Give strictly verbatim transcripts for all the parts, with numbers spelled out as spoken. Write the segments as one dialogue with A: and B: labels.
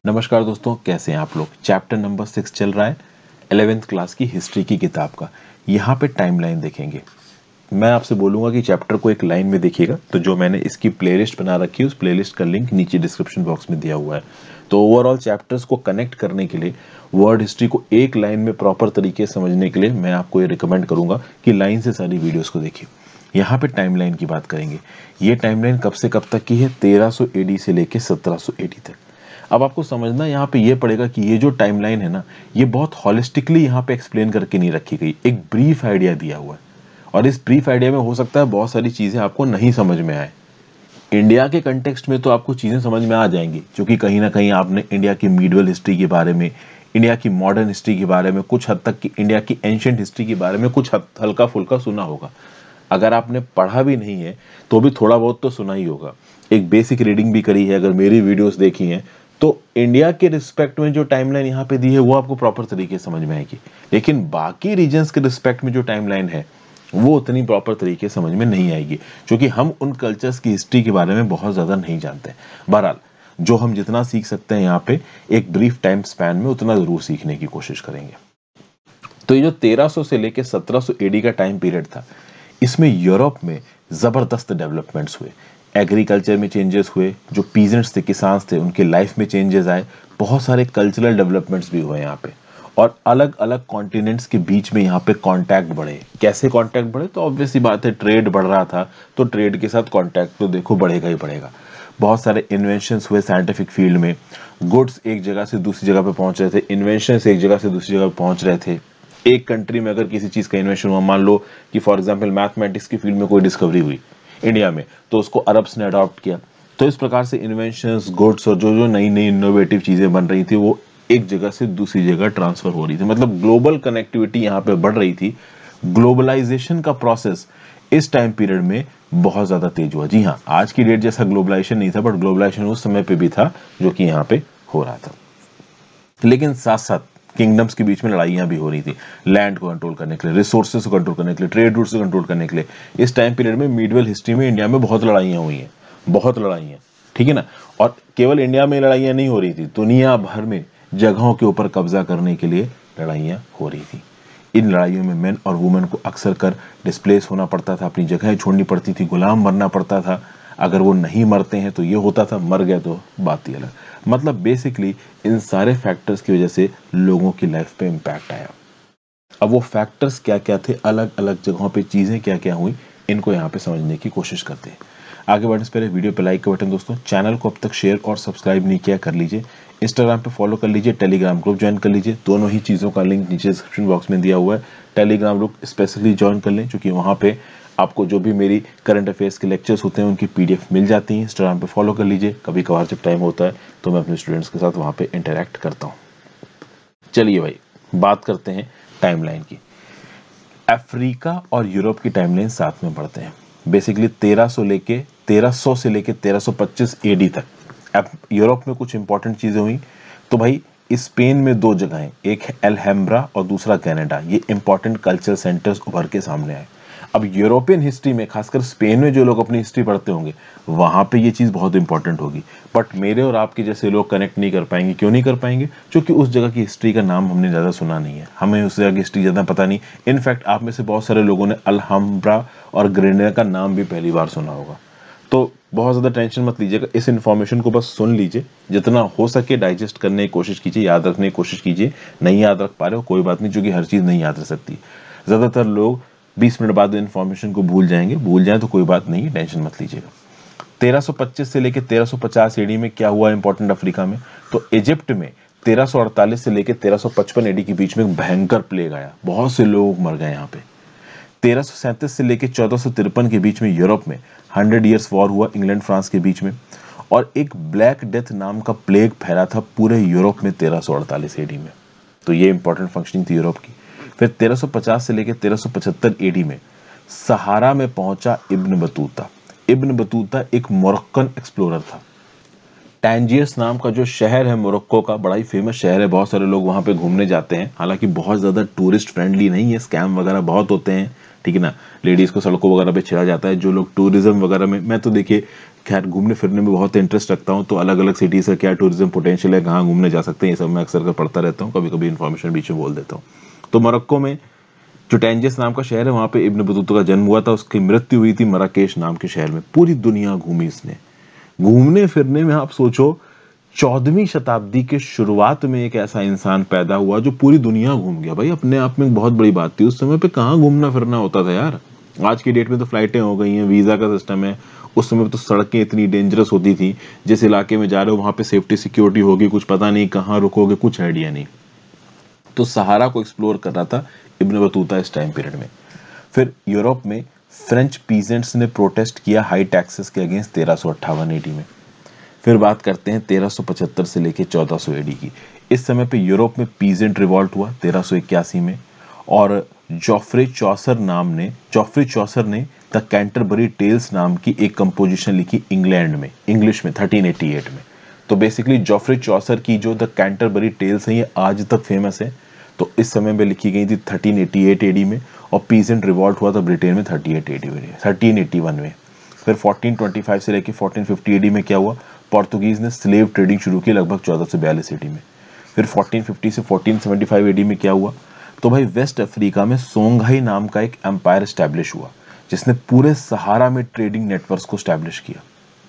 A: नमस्कार दोस्तों, कैसे हैं आप लोग। चैप्टर नंबर सिक्स चल रहा है इलेवेंथ क्लास की हिस्ट्री की किताब का। यहाँ पे टाइमलाइन देखेंगे। मैं आपसे बोलूंगा कि चैप्टर को एक लाइन में देखिएगा, तो जो मैंने इसकी प्लेलिस्ट बना रखी है उस प्लेलिस्ट का लिंक नीचे डिस्क्रिप्शन बॉक्स में दिया हुआ है। तो ओवरऑल चैप्टर्स को कनेक्ट करने के लिए, वर्ल्ड हिस्ट्री को एक लाइन में प्रॉपर तरीके से समझने के लिए मैं आपको ये रिकमेंड करूंगा कि लाइन से सारी वीडियोस को देखिए। यहाँ पे टाइमलाइन की बात करेंगे। ये टाइमलाइन कब से कब तक की है? तेरह सौ एडी से लेके सत्रह सौ एडी तक। अब आपको समझना यहाँ पे ये पड़ेगा कि ये जो टाइमलाइन है ना, ये बहुत हॉलिस्टिकली यहाँ पे एक्सप्लेन करके नहीं रखी गई, एक ब्रीफ आइडिया दिया हुआ है। और इस ब्रीफ आइडिया में हो सकता है बहुत सारी चीजें आपको नहीं समझ में आए। इंडिया के कंटेक्स्ट में तो आपको चीजें समझ में आ जाएंगी, क्योंकि कहीं ना कहीं आपने इंडिया की मीडिवल हिस्ट्री के बारे में, इंडिया की मॉडर्न हिस्ट्री के बारे में, कुछ हद तक की इंडिया की एंशिएंट हिस्ट्री के बारे में कुछ हल्का फुल्का सुना होगा। अगर आपने पढ़ा भी नहीं है तो भी थोड़ा बहुत तो सुना ही होगा, एक बेसिक रीडिंग भी करी है, अगर मेरी वीडियोस देखी हैं तो इंडिया के रिस्पेक्ट में जो टाइमलाइन यहाँ पे दी है वो आपको प्रॉपर तरीके से समझ में आएगी। लेकिन बाकी रीजन्स के रिस्पेक्ट में जो टाइमलाइन है वो उतनी प्रॉपर तरीके से समझ में नहीं आएगी, क्योंकि हम उन कल्चर्स की हिस्ट्री के बारे में बहुत ज्यादा नहीं जानते। बहरहाल, जो हम जितना सीख सकते हैं यहाँ पे एक ब्रीफ टाइम स्पैन में, उतना जरूर सीखने की कोशिश करेंगे। तो ये जो तेरह सौ से लेकर सत्रह सौ एडी का टाइम पीरियड था, इसमें यूरोप में जबरदस्त डेवलपमेंट्स हुए। एग्रीकल्चर में चेंजेस हुए, जो पीजेंट्स थे, किसान थे, उनके लाइफ में चेंजेस आए। बहुत सारे कल्चरल डेवलपमेंट्स भी हुए यहाँ पे, और अलग अलग कॉन्टिनेंट्स के बीच में यहाँ पे कांटेक्ट बढ़े। कैसे कांटेक्ट बढ़े? तो ऑब्वियस सी बात है, ट्रेड बढ़ रहा था, तो ट्रेड के साथ कांटेक्ट तो देखो बढ़ेगा ही बढ़ेगा। बहुत सारे इन्वेंशंस हुए साइंटिफिक फील्ड में, गुड्स एक जगह से दूसरी जगह पे पहुंच रहे थे, इन्वेंशंस एक जगह से दूसरी जगह पे पहुंच रहे थे। एक कंट्री में अगर किसी चीज का इन्वेंशन हुआ, मान लो कि फॉर एग्जांपल मैथमेटिक्स की फील्ड में कोई डिस्कवरी हुई इंडिया में, तो उसको अरब्स ने अडॉप्ट किया। तो इस प्रकार से इन्वेंशंस, गुड्स और जो जो नई नई इनोवेटिव चीजें बन रही थी वो एक जगह से दूसरी जगह ट्रांसफर हो रही थी। मतलब ग्लोबल कनेक्टिविटी यहाँ पे बढ़ रही थी। ग्लोबलाइजेशन का प्रोसेस इस टाइम पीरियड में बहुत ज्यादा तेज हुआ। जी हाँ, आज की डेट जैसा ग्लोबलाइजेशन नहीं था, बट ग्लोबलाइजेशन उस समय पे भी था जो कि यहाँ पे हो रहा था। लेकिन साथ साथ किंगडम्स के बीच में लड़ाइयां भी हो रही थी, लैंड को कंट्रोल करने के लिए, रिसोर्सेज को कंट्रोल करने के लिए, ट्रेड रूट से कंट्रोल करने के लिए। इस टाइम पीरियड में मीडिवल हिस्ट्री में इंडिया में बहुत लड़ाइयां हुई हैं, बहुत लड़ाइयां, ठीक है ना। और केवल इंडिया में लड़ाइयां नहीं हो रही थी, दुनिया भर में जगहों के ऊपर कब्जा करने के लिए लड़ाइयां हो रही थी। इन लड़ाइयों में मेन और वुमेन को अक्सर कर डिस्प्लेस होना पड़ता था, अपनी जगह छोड़नी पड़ती थी, गुलाम बनना पड़ता था। अगर वो नहीं मरते हैं तो ये होता था, मर गए तो बात ही अलग। मतलब बेसिकली इन सारे फैक्टर्स की वजह से लोगों की लाइफ पे इम्पैक्ट आया। अब वो फैक्टर्स क्या क्या थे, अलग अलग जगहों पे चीजें क्या क्या हुई, इनको यहाँ पे समझने की कोशिश करते हैं। आगे बढ़ने से पहले वीडियो पे लाइक का बटन दोस्तों, चैनल को अब तक शेयर और सब्सक्राइब नहीं किया कर लीजिए, इंस्टाग्राम पे फॉलो कर लीजिए, टेलीग्राम ग्रुप ज्वाइन कर लीजिए। दोनों ही चीज़ों का लिंक नीचे डिस्क्रिप्शन बॉक्स में दिया हुआ है। टेलीग्राम ग्रुप स्पेशली ज्वाइन कर लें, क्योंकि वहाँ पे आपको जो भी मेरी करंट अफेयर्स के लेक्चर्स होते हैं उनकी पीडीएफ मिल जाती है। इंस्टाग्राम पे फॉलो कर लीजिए, कभी कभार जब टाइम होता है तो मैं अपने स्टूडेंट्स के साथ वहाँ पे इंटरेक्ट करता हूँ। चलिए भाई, बात करते हैं टाइमलाइन की। अफ्रीका और यूरोप की टाइमलाइन साथ में पढ़ते हैं। बेसिकली तेरह सौ लेके तेरह सौ से लेके तेरह सौ पच्चीस एडी तक अब यूरोप में कुछ इंपॉर्टेंट चीजें हुई। तो भाई स्पेन में दो जगहें, एक है एल्हम्ब्रा और दूसरा कनाडा, ये इंपॉर्टेंट कल्चरल सेंटर्स उभर के सामने आए। अब यूरोपियन हिस्ट्री में, खासकर स्पेन में जो लोग अपनी हिस्ट्री पढ़ते होंगे, वहां पे ये चीज बहुत इंपॉर्टेंट होगी। बट मेरे और आपके जैसे लोग कनेक्ट नहीं कर पाएंगे। क्यों नहीं कर पाएंगे? क्योंकि उस जगह की हिस्ट्री का नाम हमने ज्यादा सुना नहीं है, हमें उस जगह की हिस्ट्री ज्यादा पता नहीं। इनफैक्ट आप में से बहुत सारे लोगों ने अल्हम्ब्रा और ग्रेनेडा का नाम भी पहली बार सुना होगा। तो बहुत ज्यादा टेंशन मत लीजिएगा, इस इन्फॉर्मेशन को बस सुन लीजिए, जितना हो सके डाइजेस्ट करने की कोशिश कीजिए, याद रखने की कोशिश कीजिए। नहीं याद रख पा रहे हो कोई बात नहीं, क्योंकि हर चीज नहीं याद रह सकती। ज्यादातर लोग बीस मिनट बाद इन्फॉर्मेशन को भूल जाएंगे, भूल जाए तो कोई बात नहीं, टेंशन मत लीजिएगा। तेरह सौ पच्चीस से लेकर तेरह सौ पचास एडी में क्या हुआ इंपॉर्टेंट अफ्रीका में? तो इजिप्ट में तेरह सौ अड़तालीस से लेकर तेरह सौ पचपन एडी के बीच में भयंकर प्लेग आया, बहुत से लोग मर गए यहाँ पे। तेरह सौ सैंतीस से लेकर चौदह सौ तिरपन के बीच में यूरोप में हंड्रेड ईयर्स वॉर हुआ इंग्लैंड फ्रांस के बीच में, और एक ब्लैक डेथ नाम का प्लेग फैला था पूरे यूरोप में तेरह सौ अड़तालीस एडी में। तो ये इंपॉर्टेंट फंक्शनिंग थी यूरोप की। फिर तेरह सौ पचास से लेकर तेरह सौ पचहत्तर एडी में सहारा में पहुंचा इब्न बतूता। इब्न बतूता एक मोरक्कन एक्सप्लोरर था। टैंजियर्स नाम का जो शहर है मोरक्को का, बड़ा ही फेमस शहर है, बहुत सारे लोग वहां पे घूमने जाते हैं। हालांकि बहुत ज्यादा टूरिस्ट फ्रेंडली नहीं है, स्कैम वगैरह बहुत होते हैं, ठीक है ना। लेडीज को सड़कों वगैरह पे छेड़ा जाता है। जो लोग टूरिज्म वगैरह में, मैं तो देखिए खैर घूमने फिरने में बहुत इंटरेस्ट रखता हूँ, तो अलग अलग सिटीज का क्या टूरिज्म पोटेंशियल है, कहाँ घूमने जा सकते हैं, ये सब मैं अक्सर कर पढ़ता रहता हूँ, कभी कभी इन्फॉर्मेशन बीच में बोल देता हूँ। तो मोरक्को में जो टैंजिस नाम का शहर है, वहाँ पे इब्न बतूता का जन्म हुआ था, उसकी मृत्यु हुई थी मराकेश नाम के शहर में। पूरी दुनिया घूमी इसने। घूमने फिरने में आप सोचो, चौदहवीं शताब्दी के शुरुआत में एक ऐसा इंसान पैदा हुआ जो पूरी दुनिया घूम गया। भाई अपने आप में बहुत बड़ी बात थी। उस समय पे कहाँ घूमना फिरना होता था यार। आज की डेट में तो फ्लाइटें हो गई हैं, वीजा का सिस्टम है। उस समय तो सड़कें इतनी डेंजरस होती थी, जिस इलाके में जा रहे हो वहां पे सेफ्टी सिक्योरिटी होगी, कुछ पता नहीं कहाँ रुकोगे, कुछ आइडिया नहीं। तो सहारा को एक्सप्लोर कर रहा था इब्न बतूता इस टाइम पीरियड में। फिर यूरोप में फ्रेंच पीजेंट्स ने प्रोटेस्ट किया हाई टैक्सेस के अगेंस्ट तेरह सौ अट्ठावन एडी में। फिर बात करते हैं तेरह सौ पचहत्तर से लेकर चौदह सौ एडी की। इस समय पे यूरोप में पीजेंट रिवॉल्ट हुआ तेरह सौ इक्यासी में, और जॉफ्रे चौसर नाम ने जॉफ्रे चौसर ने द कैंटरबरी टेल्स नाम की एक कंपोजिशन लिखी इंग्लैंड में, इंग्लिश में थर्टीन एटी एट में। तो बेसिकली जॉफ्रे चौसर की जो द कैंटरबरी टेल्स है ये आज तक फेमस है। तो इस समय में लिखी गई थी थर्टीन एटी एट एडी में, और पीजेंट रिवॉल्ट हुआ था ब्रिटेन में थर्टी एट एडी में थर्टीन एटी वन में। फिर फोर्टीन ट्वेंटी फाइव से लेकर फोर्टीन फिफ्टी एडी में क्या हुआ, पोर्तुगीज ने स्लेव ट्रेडिंग शुरू की लगभग चौदह सौ बयालीस एडी में। फिर फोर्टीन फिफ्टी से फोर्टीन सेवेंटी फाइव एडी में क्या हुआ, तो भाई वेस्ट अफ्रीका में सोंघाई नाम का एक एम्पायर स्टैब्लिश हुआ, जिसने पूरे सहारा में ट्रेडिंग नेटवर्क्स को स्टैब्लिश किया।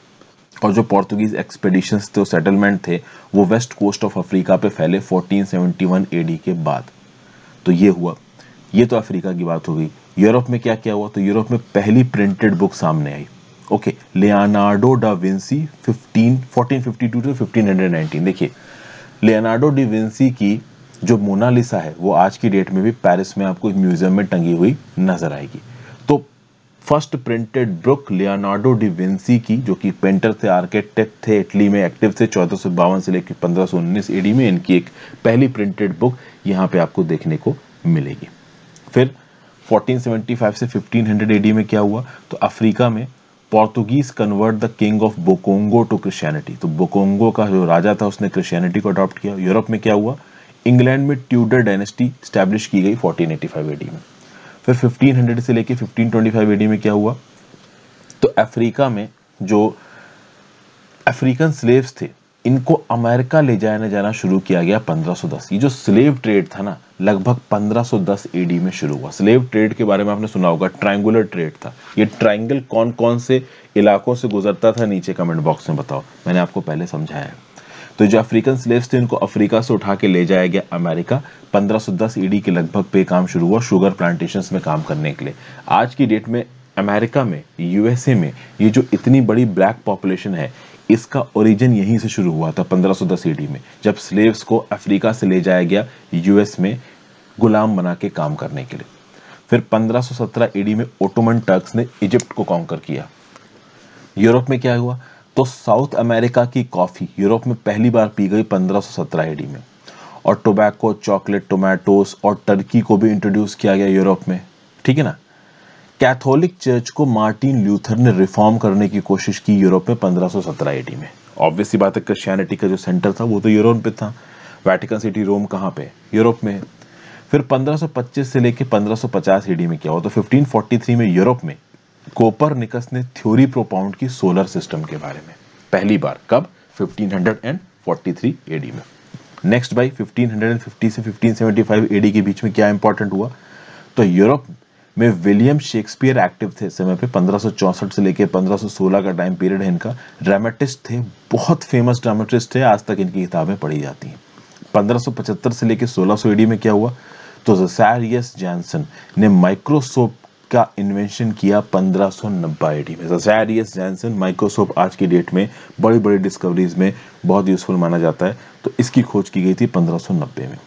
A: और जो पोर्तुगीज एक्सपेडिशंस थे, सेटलमेंट थे, वो वेस्ट कोस्ट ऑफ अफ्रीका पे फैले फोर्टीन सेवेंटी वन एडी के बाद। तो ये हुआ, ये तो अफ्रीका की बात हो गई। यूरोप में क्या क्या हुआ, तो यूरोप में पहली प्रिंटेड बुक सामने आई। Okay, Leonardo da Vinci fifteen fourteen fifty two two fifteen nineteen. देखिए लियोनार्डो डी विंसी की जो मोनालिसा है वो आज की डेट में भी पेरिस में आपको एक म्यूजियम में टंगी हुई नजर आएगी। तो first printed book Leonardo di Vinci की, जो कि पेंटर थे, आर्किटेक्ट थे, इटली में एक्टिव थे चौदह सौ बावन से लेकर पंद्रह सौ उन्नीस एडी में, इनकी एक पहली प्रिंटेड बुक यहाँ पे आपको देखने को मिलेगी। फिर फोर्टीन सेवेंटी फाइव से फिफ्टीन हंड्रेड एडी में क्या हुआ, तो अफ्रीका में Portuguese convert the king of Bokongo to Christianity. तो बोकोंगो का जो राजा था उसने क्रिश्चियनिटी को अडॉप्ट किया। यूरोप में क्या हुआ, इंग्लैंड में ट्यूडर डायनेस्टी स्टैब्लिश की गई फोर्टीन एटी फाइव एडी में। फिर फिफ्टीन हंड्रेड से लेके फिफ्टीन ट्वेंटी फाइव एडी में क्या हुआ, तो अफ्रीका में जो अफ्रीकन स्लेव्स थे इनको अमेरिका ले जाना जाना शुरू किया गया पंद्रह सौ दस। ये जो स्लेव ट्रेड था ना, लगभग पंद्रह सौ दस एडी में शुरू हुआ। स्लेव ट्रेड के बारे में आपने सुना होगा, ट्रायंगुलर ट्रेड था। ये ट्रायंगल कौन कौन से इलाकों से गुजरता था, नीचे कमेंट बॉक्स में बताओ, मैंने आपको पहले समझाया है। तो जो अफ्रीकन स्लेव्स थे इनको अफ्रीका से उठा के ले जाया गया अमेरिका। पंद्रह सौ दस ईडी के लगभग पे काम शुरू हुआ शुगर प्लांटेशंस में काम करने के लिए। आज की डेट में अमेरिका में, यूएसए में, ये जो इतनी बड़ी ब्लैक पॉपुलेशन है, इसका ओरिजिन यहीं से शुरू हुआ था पंद्रह सौ दस ईडी में, जब स्लेव्स को अफ्रीका से ले जाया गया यूएस में गुलाम बना के काम करने के लिए। फिर पंद्रह सौ सत्रह ईडी में ओटोमन टर्क्स ने इजिप्ट को कॉन्कर किया। यूरोप में क्या हुआ, तो साउथ अमेरिका की कॉफी यूरोप में पहली बार पी गई पंद्रह सौ सत्रह एडी में, और टोबैको, चॉकलेट, टोमेटोस और टर्की को भी इंट्रोड्यूस किया गया यूरोप में, ठीक है ना। कैथोलिक चर्च को मार्टिन ल्यूथर ने रिफॉर्म करने की कोशिश की यूरोप में पंद्रह सौ सत्रह एडी में। ऑब्वियसली बात है, क्रिश्चियनिटी का जो सेंटर था वो तो यूरोप पे था। वेटिकन सिटी रोम कहाँ पे, यूरोप में है। फिर पंद्रह सौ पच्चीस से लेके पंद्रह सौ पचास एडी में क्या हुआ, तो फिफ्टीन फोर्टी थ्री में यूरोप में कोपरनिकस ने थ्योरी प्रोपाउंड की सोलर सिस्टम के बारे में, पहली बार। कब, फिफ्टीन फोर्टी थ्री एडी में। नेक्स्ट बाई फिफ्टीन फिफ्टी से फिफ्टीन सेवेंटी फाइव एडी के बीच में क्या इंपॉर्टेंट हुआ, तो यूरोप में विलियम शेक्सपियर एक्टिव थे इस समय पे। पंद्रह सौ चौसठ से लेकर पंद्रह सौ सोलह का टाइम पीरियड है इनका। ड्रामेटिस्ट थे, बहुत फेमस ड्रामेटिस्ट थे, आज तक इनकी किताबें पढ़ी जाती हैं। पंद्रह सौ पचहत्तर से लेकर सोलह सौ एडी में क्या हुआ, तो ज़ेचारियस जॉनसन ने माइक्रोस्कोप का इन्वेंशन किया पंद्रह सौ नब्बे एडी में। ज़ेचारियस जॉनसन, माइक्रोस्कोप आज की डेट में बड़ी बड़ी डिस्कवरीज में बहुत यूजफुल माना जाता है, तो इसकी खोज की गई थी पंद्रह सौ नब्बे में।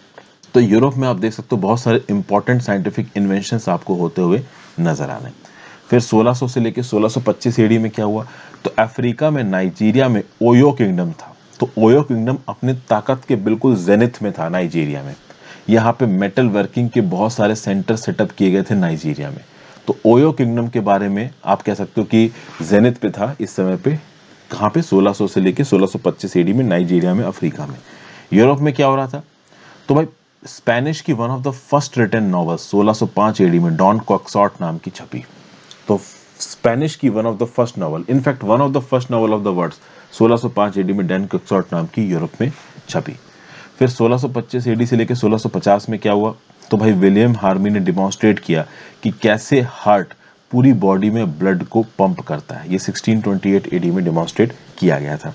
A: तो यूरोप में आप देख सकते हो बहुत सारे इंपॉर्टेंट साइंटिफिक इन्वेंशंस आपको होते हुए नजर आ रहे हैं। फिर सोलह सौ से लेकर सोलह सौ पच्चीस एडी में क्या हुआ, तो अफ्रीका में नाइजीरिया में ओयो किंगडम था। तो ओयो किंगडम अपने ताकत के बिल्कुल जेनिथ में था नाइजीरिया में। यहाँ पे मेटल वर्किंग के बहुत सारे सेंटर सेटअप किए गए थे नाइजीरिया में। तो ओयो किंगडम के बारे में आप कह सकते हो कि जेनिथ पे था इस समय पे, कहाँ पे, सोलह सौ से लेकर सोलह सौ पच्चीस एडी में नाइजीरिया में, अफ्रीका में। यूरोप में क्या हो रहा था, तो भाई स्पेनिश की one of the first written novel सोलह सौ पाँच एडी में डॉन क्विक्सॉट नाम की छपी। तो स्पेनिश की one of the first novel, in fact one of the first novel of the words सोलह सौ पाँच एडी में डैन क्विक्सॉर्ट नाम की यूरोप में छपी। फिर सोलह सौ पच्चीस एडी से लेकर सोलह सौ पचास में क्या हुआ, तो भाई विलियम हार्मी ने डिमॉन्स्ट्रेट किया कि कैसे हार्ट पूरी बॉडी में ब्लड को पंप करता है। ये सोलह सौ अट्ठाईस एडी में डिमॉन्स्ट्रेट किया गया था।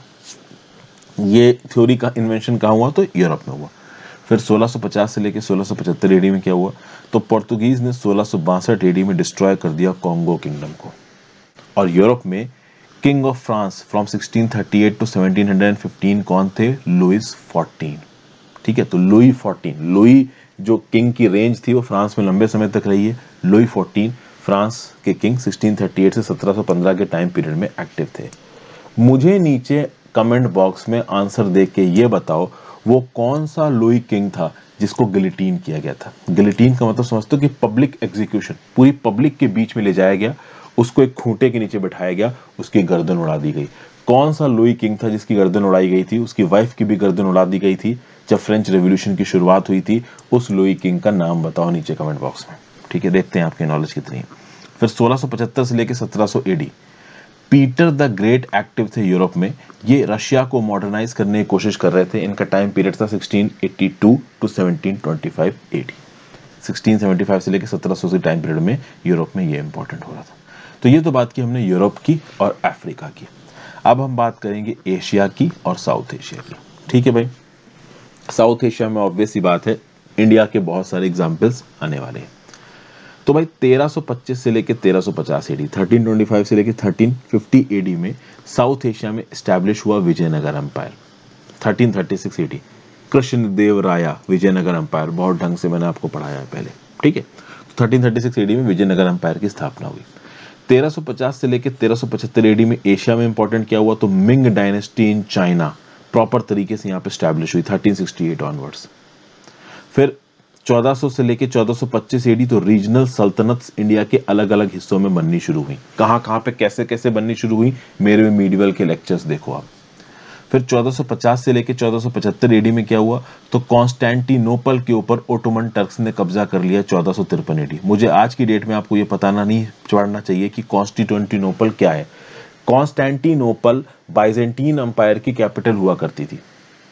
A: ये थ्योरी का इन्वेंशन कहाँ हुआ, तो यूरोप में हुआ। फिर सोलह सौ पचास से लेकर सोलह सौ पचहत्तर एडी में क्या हुआ, तो पोर्तुगीज ने सोलह सौ बासठ एडी में डिस्ट्रॉय कर दिया कॉन्गो किंगडम को। और यूरोप में किंग ऑफ फ्रांस फ्रॉम सोलह सौ अड़तीस टू सत्रह सौ पंद्रह कौन थे, लुइस चौदह। ठीक है, तो लुई चौदह, लुई जो किंग की रेंज थी वो फ्रांस में लंबे समय तक रही है। लुई चौदह फ्रांस के किंग सोलह सौ अड़तीस से सत्रह सौ पंद्रह के टाइम पीरियड में एक्टिव थे। मुझे नीचे कमेंट बॉक्स में आंसर देख के ये बताओ वो कौन सा लुई किंग था जिसको गिलिटीन किया गया था। गिलिटीन का मतलब समझते हो कि पब्लिक एग्जीक्यूशन, पूरी पब्लिक के बीच में ले जाया गया, उसको एक खूंटे के नीचे बैठाया गया, उसकी गर्दन उड़ा दी गई। कौन सा लुई किंग था जिसकी गर्दन उड़ाई गई थी, उसकी वाइफ की भी गर्दन उड़ा दी गई थी जब फ्रेंच रेवोल्यूशन की शुरुआत हुई थी। उस लुई किंग का नाम बताओ नीचे कमेंट बॉक्स में। ठीक है, देखते हैं आपकी नॉलेज कितनी है। फिर सोलह सौ पचहत्तर से लेकर सत्रह सौ AD Peter the Great active थे यूरोप में। ये रशिया को मॉडर्नाइज करने की कोशिश कर रहे थे। इनका टाइम पीरियड था सोलह सौ बयासी टू सत्रह सौ पच्चीस एडी। सोलह सौ पचहत्तर से लेकर सत्रह सौ के टाइम पीरियड में यूरोप में ये इंपॉर्टेंट हो रहा था। तो ये तो बात की हमने यूरोप की और अफ्रीका की। अब हम बात करेंगे एशिया की और साउथ एशिया की। ठीक है भाई, साउथ एशिया में ऑब्वियस सी बात है इंडिया के बहुत सारे एग्जाम्पल्स आने वाले हैं। तो भाई तेरह सौ पच्चीस से लेकर तेरह सौ पचास एडी, तेरह सौ पच्चीस से लेकर तेरह सौ पचास एडी में साउथ एशिया में एस्टैब्लिश हुआ विजयनगर एम्पायर। तेरह सौ छत्तीस एडी कृष्णदेवराया विजयनगर एम्पायर, बहुत ढंग से मैंने आपको पढ़ाया है पहले। ठीक है, तो तेरह सौ छत्तीस एडी में विजयनगर एम्पायर की स्थापना हुई। तेरह सौ पचास से लेकर तेरह सौ पचहत्तर एडी में एशिया में इंपॉर्टेंट क्या हुआ, तो Ming dynasty in China proper तरीके से यहाँ पे एस्टैब्लिश हुई तेरह सौ अड़सठ ऑनवर्ड्स। फिर चौदह सौ से लेकर चौदह सौ पच्चीस एडी तो रीजनल सल्तनत्स इंडिया के अलग अलग हिस्सों में बननी शुरू हुई। कहां कहां पे कैसे कैसे बननी शुरू हुई, मेरे मीडिवल के लेक्चर्स देखो आप। फिर चौदह सौ पचास से लेकर चौदह सौ पचहत्तर एडी में क्या हुआ, तो कॉन्स्टेंटिनोपल के ऊपर ओटोमन टर्क्स ने कब्जा कर लिया चौदह सौ तिरपन एडी। मुझे आज की डेट में आपको यह बताना नहीं छोड़ना चाहिए कि कॉन्स्टेंटिनोपल क्या है। कॉन्स्टेंटिनोपल बाइजेंटीन एम्पायर की कैपिटल हुआ करती थी।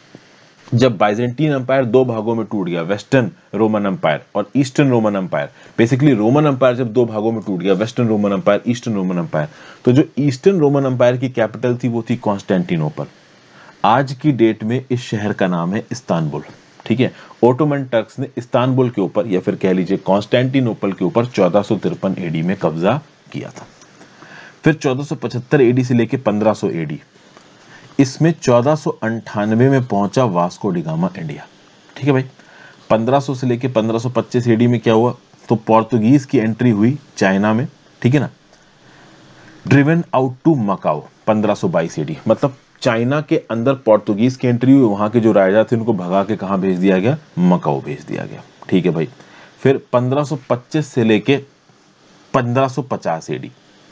A: जब बाइजेंटीन एम्पायर दो भागों में टूट गया, वेस्टर्न रोमन एम्पायर और eastern Roman empire, basically Roman empire जब दो भागों में टूट गया, western Roman empire, eastern Roman empire, तो जो ईस्टर्न रोमन एम्पायर की कैपिटल थी वो थी कॉन्स्टेंटिनोपल। आज की डेट में इस शहर का नाम है इस्तांबुल। ठीक है, ओटोमन टर्क्स ने इस्तांबुल के ऊपर या फिर कह लीजिए कॉन्स्टेंटिनोपल के ऊपर चौदह सौ तिरपन एडी में कब्जा किया था। फिर चौदह सौ पचहत्तर एडी से लेकर पंद्रह सौ एडी, इसमें चौदह सौ अंठानवे में पहुंचा वास्को डिगामा इंडिया। ठीक है भाई, पंद्रह सौ से लेकर पंद्रह सौ पच्चीस एडी में क्या हुआ, तो पोर्तुगीज की एंट्री हुई चाइना में। ठीक है ना, ड्रिवन आउट टू मकाओ पंद्रह सौ बाईस एडी, मतलब चाइना के अंदर पोर्तुगीज की एंट्री हुई, वहां के जो राजा थे उनको भगा के कहां भेज दिया गया, मकाओ भेज दिया गया। ठीक है भाई, फिर पंद्रह सौ पच्चीस से लेके पंद्रह सौ पचास एडी,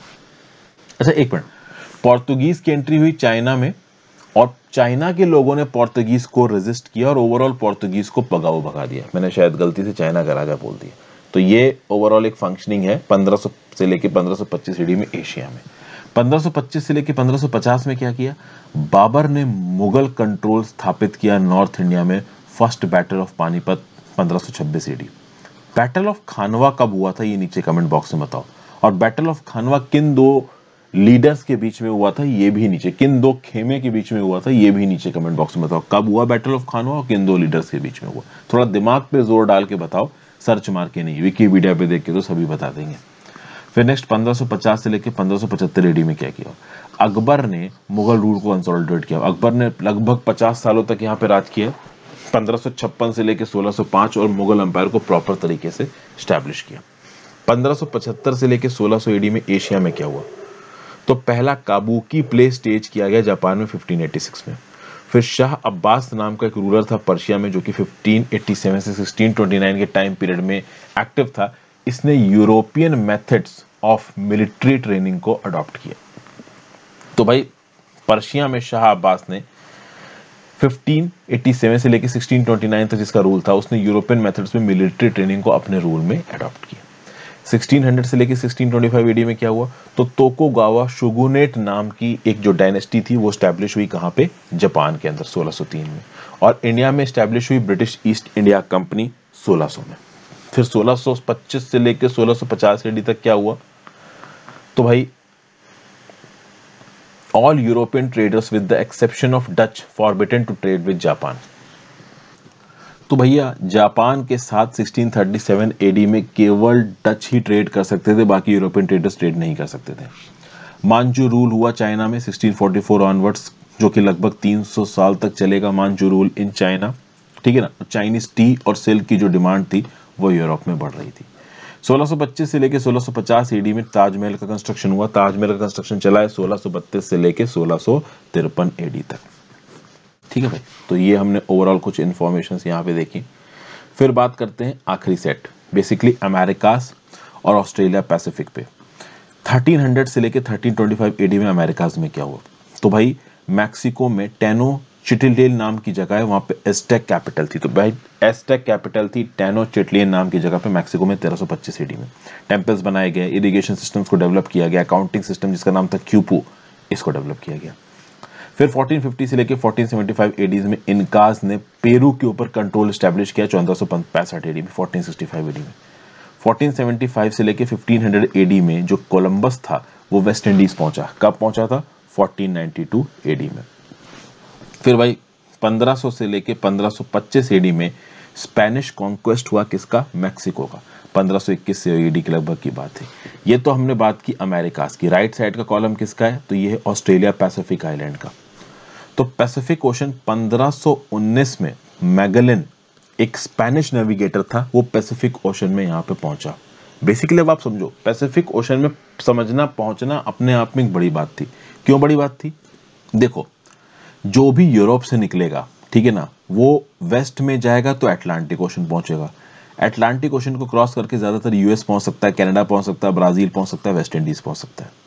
A: अच्छा एक मिनट, पोर्तुगीज की एंट्री हुई चाइना में और चाइना के लोगों ने पोर्तुगीज को रेजिस्ट किया और ओवरऑल पोर्तुगीज को भगाओ भगा दिया। मैंने शायद गलती से चाइना का राजा बोल दिया। तो ये ओवरऑल एक फंक्शनिंग है पंद्रह सौ से लेके पंद्रह सौ पच्चीस एडी में एशिया में। पंद्रह सौ पच्चीस से लेके पंद्रह सौ पचास में क्या किया, बाबर ने मुगल कंट्रोल स्थापित किया नॉर्थ इंडिया में। फर्स्ट बैटल ऑफ पानीपत पंद्रह सौ छब्बीस एडी। बैटल ऑफ खानवा कब हुआ था ये नीचे कमेंट बॉक्स में बताओ, और बैटल ऑफ खानवा किन दो लीडर्स के बीच में हुआ था ये भी नीचे, किन दो खेमे के बीच में हुआ था ये भी नीचे कमेंट बॉक्स में बताओ। कब हुआ बैटल ऑफ खानवा और किन दो लीडर्स के बीच में हुआ, थोड़ा दिमाग पे जोर डाल के बताओ, सर्च मार के नहीं, विकिपीडिया पे देख के तो सभी बता देंगे। फिर नेक्स्ट पंद्रह सौ पचास से लेकर पंद्रह सौ पचहत्तर एडी में क्या किया, अकबर ने मुगल रूल को कंसोलिडेट किया। अकबर ने लगभग पचास सालों तक यहाँ पे राज किया, पंद्रह सौ छप्पन से लेकर सोलह सौ पांच, और मुगल एम्पायर को प्रॉपर तरीके से स्टैब्लिश किया। पंद्रह सौ पचहत्तर से लेकर सोलह सौ एडी में एशिया में क्या हुआ, तो पहला काबुकी प्ले स्टेज किया गया जापान में पंद्रह सौ छियासी में। फिर शाह अब्बास नाम का एक रूलर था पर्शिया में जो कि पंद्रह सौ सत्तासी से सोलह सौ उनतीस के टाइम पीरियड में एक्टिव था। इसने European methods of military training को अडॉप्ट किया। तो भाई पर्शिया में शाह अब्बास ने पंद्रह सौ सत्तासी से लेकर सोलह सौ उनतीस तक जिसका रूल था, उसने यूरोपियन मेथड्स में मिलिट्री ट्रेनिंग को अपने रूल में अडॉप्ट किया। सोलह सौ से लेके सोलह सौ पच्चीस एडी में क्या हुआ, तो तोकुगावा शोगुनेट नाम की एक जो डायनेस्टी थी वो स्टैब्लिश हुई कहाँ पे, जापान के अंदर सोलह सौ तीन में। और इंडिया में स्टैब्लिश हुई ब्रिटिश ईस्ट इंडिया कंपनी सोलह सौ में। फिर सोलह सौ पच्चीस से लेके सोलह सौ पचास एडी तक क्या हुआ, तो भाई all European traders with the exception of Dutch forbidden to trade with Japan. तो भैया जापान के साथ सोलह सौ सैंतीस एडी में केवल डच ही ट्रेड कर सकते थे, बाकी यूरोपियन ट्रेडर्स ट्रेड नहीं कर सकते थे। मांचू रूल हुआ चाइना में सोलह सौ चौवालीस ऑनवर्ड्स, जो कि लगभग तीन सौ साल तक चलेगा मांचू रूल इन चाइना, ठीक है ना। चाइनीज टी और सिल्क की जो डिमांड थी वो यूरोप में बढ़ रही थी। सोलह सौ पच्चीस से लेके सोलह सौ पचास एडी में ताजमहल का कंस्ट्रक्शन हुआ। ताजमहल का कंस्ट्रक्शन चला है सोलह सौ बत्तीस से लेके सोलह सौ तिरपन एडी तक, ठीक है भाई। तो ये हमने ओवरऑल कुछ इन्फॉर्मेशन यहाँ पे देखी। फिर बात करते हैं आखिरी सेट, बेसिकली अमेरिकास और ऑस्ट्रेलिया पैसिफिक पे। तेरह सौ से लेके तेरह सौ पच्चीस एडी में अमेरिकास में क्या हुआ, तो भाई मैक्सिको में टेनो चिटिलेन नाम की जगह है, वहां पे एस्टेक कैपिटल थी। तो भाई एस्टेक कैपिटल थी टेनो चिटिलेन नाम की जगह पे मैक्सिको में तेरह सौ पच्चीस एडी में। टेम्पल्स बनाए गए, इरिगेशन सिस्टम्स को डेवलप किया गया, अकाउंटिंग सिस्टम जिसका नाम था क्यूपू, इसको डेवलप किया गया। फिर चौदह सौ पचास से लेके चौदह सौ पचहत्तर एडीज में इनकाज ने पेरू के ऊपर कंट्रोल स्टैब्लिश किया चौदह सौ पैंसठ एडी में, चौदह सौ पैंसठ एडी में। चौदह सौ पचहत्तर से लेके पंद्रह सौ एडी में जो कोलंबस था वो वेस्ट इंडीज पहुंचा। कब पहुंचा था, चौदह सौ बानवे एडी में। फिर भाई पंद्रह सौ से लेके पंद्रह सौ पच्चीस एडी में स्पेनिश कॉन्क्वेस्ट हुआ, किसका, मैक्सिको का। पंद्रह सौ इक्कीस से एडी के लगभग की बात है। ये तो हमने बात की अमेरिकास की। राइट साइड का कॉलम किसका है, तो ये है ऑस्ट्रेलिया पैसिफिक आइलैंड का। तो पैसिफिक ओशन पंद्रह सौ उन्नीस में मैगेलन एक स्पेनिश नेविगेटर था, वो पैसिफिक ओशन में यहाँ पे पहुंचा। बेसिकली अब आप समझो, पैसिफिक ओशन में समझना पहुंचना अपने आप में एक बड़ी बात थी। क्यों बड़ी बात थी, देखो जो भी यूरोप से निकलेगा, ठीक है ना, वो वेस्ट में जाएगा तो अटलांटिक ओशन पहुंचेगा। अटलांटिक ओशन को क्रॉस करके ज्यादातर यूएस पहुंच सकता है, कनाडा पहुंच सकता है, ब्राजील पहुंच सकता है, वेस्ट इंडीज पहुंच सकता है।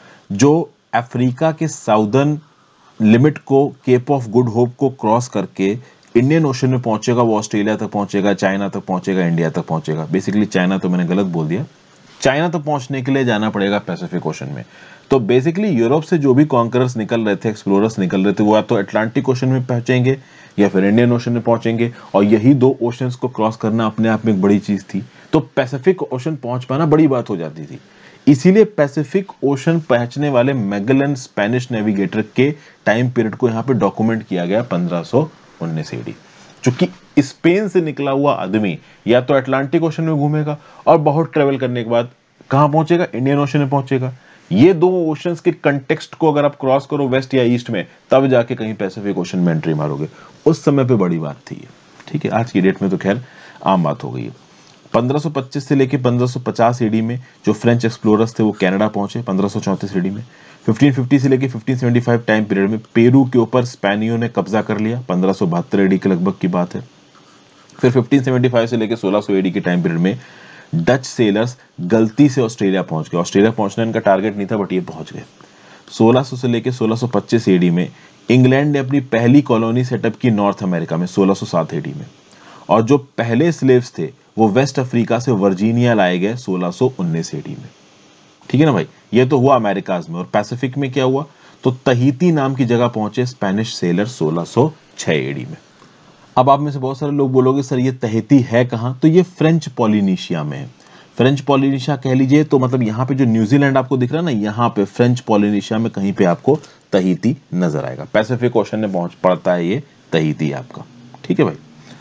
A: जो अफ्रीका के साउदर्न लिमिट को, केप ऑफ गुड होप को क्रॉस करके इंडियन ओशन में पहुंचेगा, वो ऑस्ट्रेलिया तक पहुंचेगा, चाइना तक पहुंचेगा, इंडिया तक पहुंचेगा। बेसिकली चाइना तो मैंने गलत बोल दिया, चाइना तक पहुंचने के लिए जाना पड़ेगा पैसिफिक ओशन में। तो बेसिकली यूरोप से जो भी कॉन्करर्स निकल रहे थे, एक्सप्लोरर्स निकल रहे थे, वो या तो अटलांटिक ओशन में पहुंचेंगे या फिर इंडियन ओशन में पहुंचेंगे, और यही दो ओशंस को क्रॉस करना अपने आप में एक बड़ी चीज थी। तो पैसिफिक ओशन पहुंच पाना बड़ी बात हो जाती थी। इसीलिए पैसिफिक ओशन पहुंचने वाले मैगेलन स्पेनिश नेविगेटर के टाइम पीरियड को यहाँ पे डॉक्यूमेंट किया गया पंद्रह सौ उन्नीस एडी। चूंकि स्पेन से निकला हुआ आदमी या तो अटलांटिक ओशन में घूमेगा और बहुत ट्रेवल करने के बाद कहां पहुंचेगा, इंडियन ओशन में पहुंचेगा। ये दो ओशंस के कंटेक्स्ट को अगर आप क्रॉस करो वेस्ट या ईस्ट में, तब जाके कहीं पैसिफिक ओशन में एंट्री मारोगे। उस समय पे बड़ी बात थी, ठीक है। आज की डेट में तो खैर आम बात हो गई है। पंद्रह सौ पच्चीस से लेके पंद्रह सौ पचास एडी में जो फ्रेंच एक्सप्लोरर्स थे वो कनाडा पहुंचे पंद्रह सौ चौंतीस एडी में। पंद्रह सौ पचास से लेके पंद्रह सौ पचहत्तर टाइम पीरियड में पेरू के ऊपर स्पेनियों ने कब्जा कर लिया, पंद्रह सौ बहत्तर एडी के लगभग की बात है। फिर पंद्रह सौ पचहत्तर से लेके सोलह सौ एडी के टाइम पीरियड में डच सेलर्स गलती से ऑस्ट्रेलिया पहुंच गए। ऑस्ट्रेलिया पहुंचना इनका टारगेट नहीं था, बट ये पहुंच गए। सोलह सौ से लेके सोलह सौ पच्चीस एडी में इंग्लैंड ने अपनी पहली कॉलोनी सेटअप की नॉर्थ अमेरिका में सोलह सौ सात एडी में, और जो पहले स्लेव्स थे वो वेस्ट अफ्रीका से वर्जीनिया लाए गए सोलह सौ उन्नीस एडी में, ठीक है ना भाई। ये तो हुआ अमेरिकाज में। और पैसिफिक में क्या हुआ, तो तहीती नाम की जगह पहुंचे स्पेनिश सेलर सोलह सौ छह एडी में। अब आप में से बहुत सारे लोग बोलोगे सर ये तहीती है कहां, तो ये फ्रेंच पॉलिनेशिया में है। फ्रेंच पॉलिनेशिया कह लीजिए तो मतलब यहाँ पे जो न्यूजीलैंड आपको दिख रहा है ना, यहाँ पे फ्रेंच पॉलिनेशिया में कहीं पे आपको तहीती नजर आएगा। पैसिफिक ओशन में पहुंच पड़ता है ये तहीती आपका, ठीक है भाई।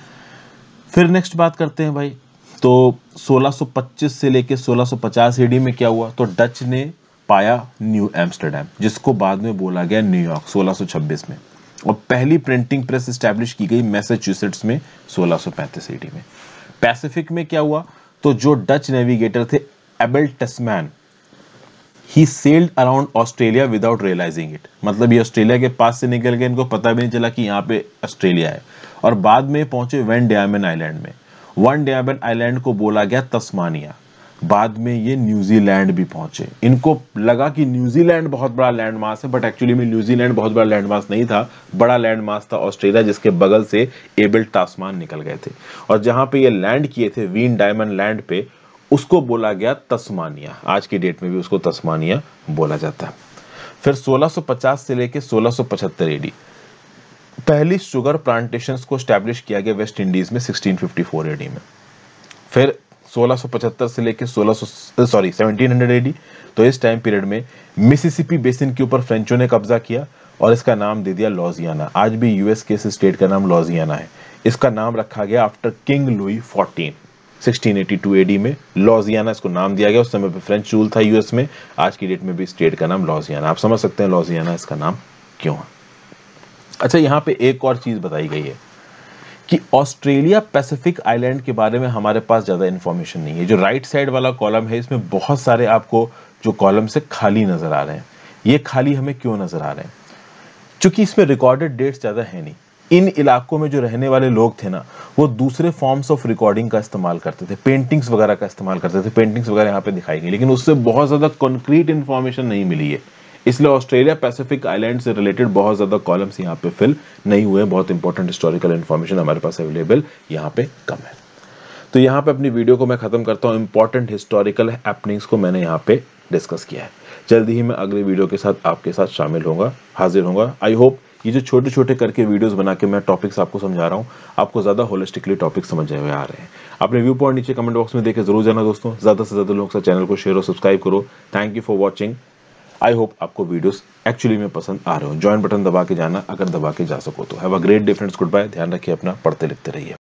A: फिर नेक्स्ट बात करते हैं भाई, तो सोलह सौ पच्चीस से लेके सोलह सौ पचास एडी में क्या हुआ, तो डच ने पाया न्यू एम्स्टरडैम, जिसको बाद में बोला गया न्यूयॉर्क सोलह सौ छब्बीस में। और पहली प्रिंटिंग प्रेस एस्टैब्लिश की गई मैसाचुसेट्स में सोलह सौ पैंतीस एडी में। पैसिफिक में क्या हुआ, तो जो डच नेविगेटर थे Abel Tasman, he sailed around Australia without realising it. मतलब ये ऑस्ट्रेलिया के पास से निकल गए, इनको पता भी नहीं चला कि यहाँ पे ऑस्ट्रेलिया है। और बाद में पहुंचे वैन डियामन आइलैंड में। वन डियामन आइलैंड को बोला गया तस्मानिया। बाद में ये न्यूजीलैंड भी पहुंचे। इनको लगा कि न्यूजीलैंड बहुत बड़ा लैंड मास है, बट एक्चुअली में न्यूजीलैंड बहुत बड़ा लैंड मास नहीं था। बड़ा लैंड मास था ऑस्ट्रेलिया, जिसके बगल से एबल टास्मान निकल गए थे। और जहां पे ये लैंड किए थे वीन डायमंड लैंड पे, उसको बोला गया तस्मानिया। आज की डेट में भी उसको तस्मानिया बोला जाता है। फिर सोलह सौ पचास से लेकर सोलह सौ पचहत्तर एडी पहली शुगर प्लांटेशंस को स्टैब्लिश किया गया वेस्ट इंडीज में सोलह सौ चौवन एडी में। फिर सोलह सौ पचहत्तर से लेकर सोलह सौ सॉरी सत्रह सौ एडी, तो इस टाइम पीरियड में मिसिसिपी बेसिन के ऊपर फ्रेंचों ने कब्जा किया और इसका नाम दे दिया लॉजियाना। आज भी यूएस के इस स्टेट का नाम लॉजियाना है। इसका नाम रखा गया आफ्टर किंग लुई फोर्टीन। सोलह सौ बयासी एडी में लॉजियाना इसको नाम दिया गया। उस समय पे फ्रेंच रूल था यूएस में। आज की डेट में भी स्टेट का नाम लॉजियाना। आप समझ सकते हैं लॉजियाना इसका नाम क्यों है। अच्छा, यहाँ पे एक और चीज बताई गई है कि ऑस्ट्रेलिया पैसिफिक आइलैंड के बारे में हमारे पास ज्यादा इंफॉर्मेशन नहीं है। जो राइट साइड वाला कॉलम है इसमें बहुत सारे आपको जो कॉलम से खाली नजर आ रहे हैं। ये खाली हमें क्यों नजर आ रहे हैं? क्योंकि इसमें रिकॉर्डेड डेट्स ज्यादा है नहीं। इन इलाकों में जो रहने वाले लोग थे ना, वो दूसरे फॉर्म्स ऑफ रिकॉर्डिंग का इस्तेमाल करते थे, पेंटिंग्स वगैरह का इस्तेमाल करते थे। पेंटिंग्स वगैरह यहाँ पे दिखाई गई, लेकिन उससे बहुत ज्यादा कॉन्क्रीट इंफॉर्मेशन नहीं मिली है। इसलिए ऑस्ट्रेलिया पैसिफिक आइलैंड से रिलेटेड बहुत ज्यादा कॉलम्स यहाँ पे फिल नहीं हुए। बहुत इंपॉर्टेंट हिस्टोरिकल इंफॉर्मेशन हमारे पास अवेलेबल यहाँ पे कम है। तो यहाँ पे अपनी वीडियो को मैं खत्म करता हूँ। इंपॉर्टेंट हिस्टोरिकल हैपनिंग्स को मैंने यहाँ पे डिस्कस किया है। जल्दी ही मैं अगले वीडियो के साथ आपके साथ शामिल होगा, हाजिर होगा। आई होप ये जो छोटे छोटे करके वीडियोस बना के मैं टॉपिक्स आपको समझा रहा हूँ, आपको ज्यादा होलिस्टिकली टॉपिक समझ में आ रहे हैं। अपने व्यू पॉइंट नीचे कमेंट बॉक्स में देके जरूर जाना दोस्तों। ज्यादा से ज्यादा लोगों के साथ चैनल को शेयर और सब्सक्राइब करो। Thank you for watching. I hope आपको वीडियोस एक्चुअली में पसंद आ रहे हो। ज्वाइन बटन दबा के जाना अगर दबा के जा सको तो। Have a great day friends, goodbye. ध्यान रखिए अपना, पढ़ते लिखते रहिए।